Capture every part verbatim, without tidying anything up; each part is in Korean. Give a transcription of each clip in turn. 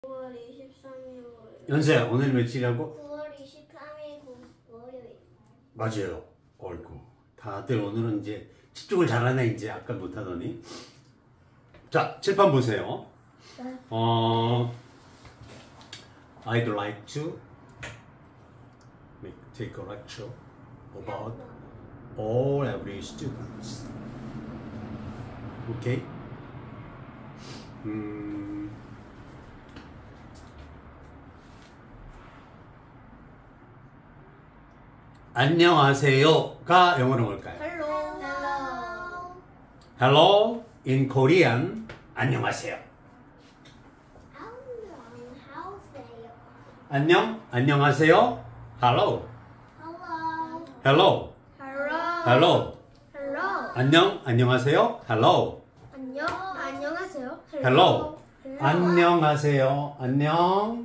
구월 이십삼일 월요일. 연수야, 오늘 며칠이라고? 구월 이십삼일 월요일. 맞아요. 어이구, 다들 오늘은 이제 집중을 잘하네. 이제 아까 못하더니. 자, 칠판 보세요. 네. 어, I'd like to make, take a lecture about all every students. Okay? 음, 안녕하세요가 영어로 뭘까요? Hello. Hello. Hello in Korean. 안녕하세요. 안녕, 안녕하세요. Hello. Hello. Hello. Hello. Hello. Hello. 안녕, 안녕하세요. Hello. 안녕. 안녕하세요. Hello. 안녕하세요. 안녕하세요.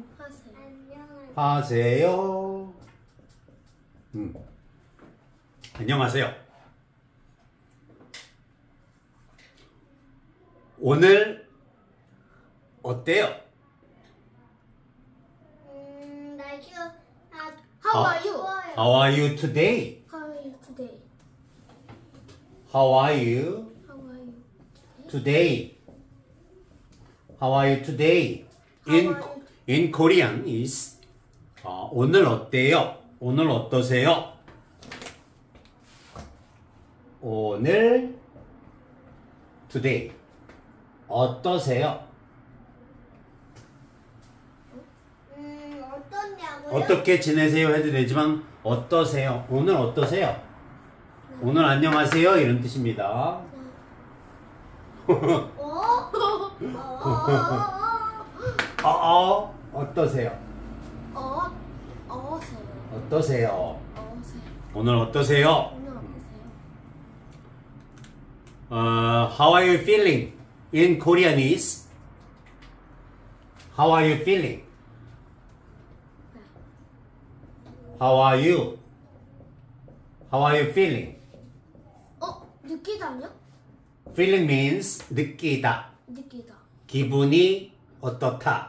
안녕하세요. 음. 안녕하세요. 오늘 어때요? 음, 날씨가 아, How are you? How are you today? How are you today? How are you How are you? today? How are you today? How In are you? in Korean is 어, 오늘 어때요? 오늘 어떠세요? 오늘 today 어떠세요? 음, 어떠냐고요? 어떻게 지내세요 해도 되지만 어떠세요? 오늘 어떠세요? 오늘 안녕하세요 이런 뜻입니다. 어? 어? 어, 어, 어떠세요? 어? 어세요. 어떠세요? 어세요. 오늘 어떠세요? 오늘 어떠세요? 어, how are you feeling? In Korean is How are you feeling? How are you? How are you feeling? 어? 느끼다요? Feeling means 느끼다. 느끼다. 기분이 어떻다.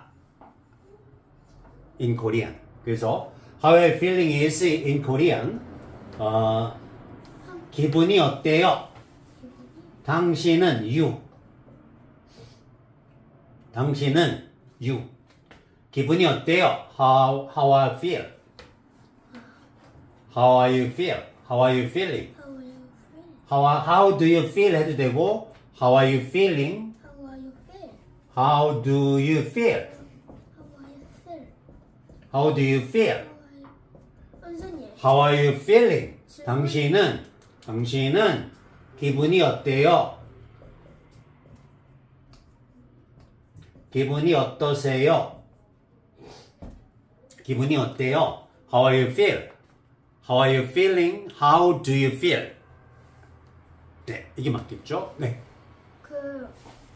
In Korean. 그래서 How are you feeling is in Korean. 어, 기분이 어때요? 당신은 you. 당신은 you. 기분이 어때요? How how I feel. How are you feel? How are you feeling? How are you feeling? How how do you feel 해도 되고 How are you feeling? How are you feel? How do you feel? How are you feel? How do you feel? 선생님. How are you feeling? 당신은 당신은 기분이 어때요? 기분이 어떠세요? 기분이 어때요? How are you feel? How are you feeling? How do you feel? 네, 이게 맞겠죠? 네. 그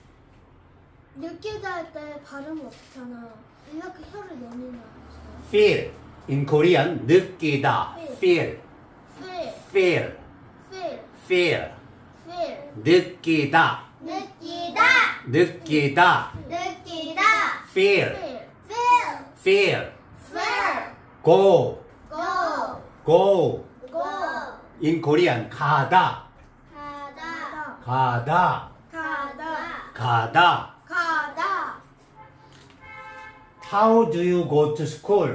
느끼다 할 때 발음 어떻게 하나? 이렇게 혀를 내미나 있어요? Feel. In Korean, 느끼다. Feel. Feel. Feel. Feel. Feel. Feel. 느끼다. 느끼다. 느끼다. 느끼다. Feel. Feel. Feel. Feel. Feel. Go. Go. Go. Go. In Korean, 가다. 가다. 가다. 가다. 가다. 가다. How do you go to school?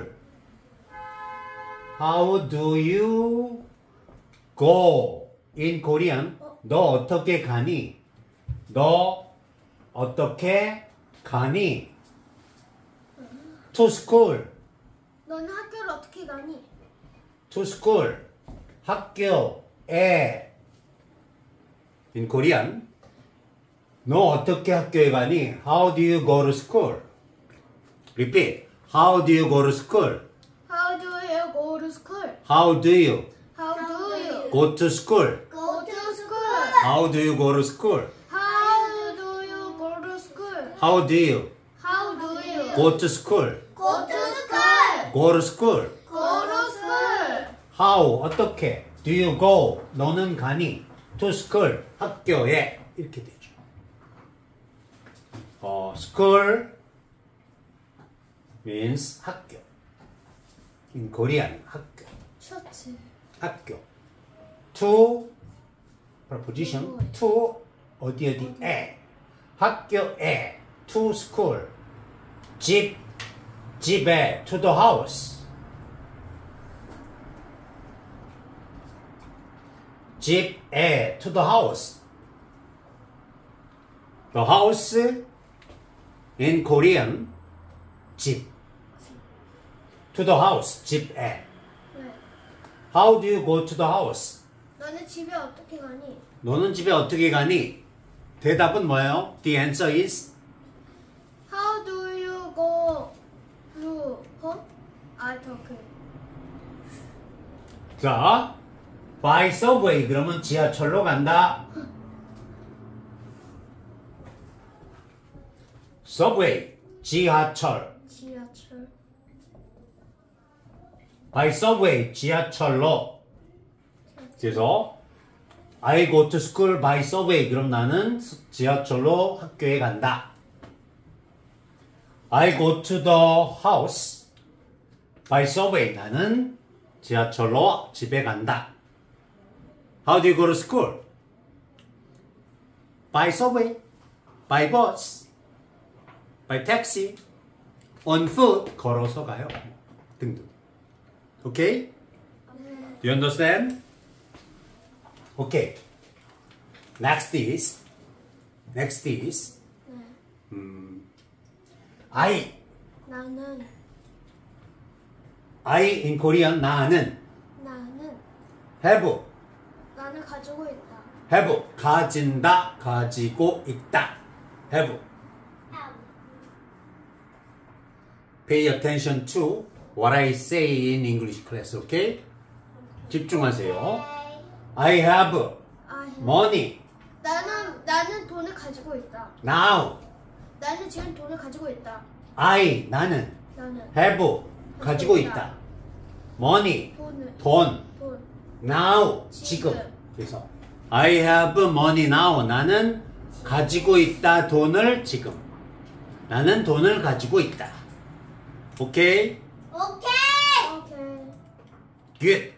How do you go? In Korean, 너 어떻게 가니? 너 어떻게 가니? To school. 너는 학교를 어떻게 가니? To school. 학교에. In Korean, 너 어떻게 학교에 가니? How do you go to school? Repeat. How do you go to school? How do you go to school? How do you How do you go to school? go to school? How do you go to school? How do you go to school? How do you How do you go to school? go to school? Go to school. Go to school. How 어떻게 do you go? 너는 가니? To school 학교에 이렇게 되죠. 어, school means 학교. In Korean, 학교. 셔츠. 학교. to preposition to 어디 어디에 학교에 to school 집 집에 to the house 집에 to the house the house in Korean 집 to the house 집에 네. how do you go to the house 너네 집에 어떻게 가니? 너는 집에 어떻게 가니? 대답은 뭐예요? The answer is How do you go to home? 아, 저그 자, by subway 그러면 지하철로 간다. subway 지하철. 지하철. by subway 지하철로. 그래서 I go to school by subway 그럼 나는 지하철로 학교에 간다. I go to the house by subway 나는 지하철로 집에 간다. How do you go to school? By subway, by bus, by taxi, on foot 걸어서 가요. 등등. Okay? Do you understand? Okay. Next is next is 네. 음, I 나는 I in Korean 나는 나는 have 나는 가지고 있다. have 가진다 가지고 있다 have Pay attention to what I say in English class, okay? 집중하세요. I have I have. money 나는 나는 돈을 가지고 있다. now. 나는 지금 돈을 가지고 있다. I 나는 나는 have 가지고 있다. money 돈을 돈 돈 now 지금. 지금. 그래서 I have money now. 나는 가지고 있다 돈을 지금. 나는 돈을 가지고 있다. 오케이? 오케이. 오케이. Good.